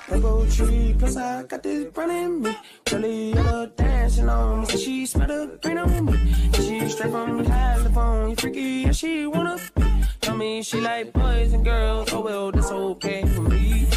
Purple tree, plus I got this brown in me. Really yellow dancing on me, so she smell the green on me. She straight from California, freaky, yeah, she wanna be. Tell me she like boys and girls, oh well, that's okay for me.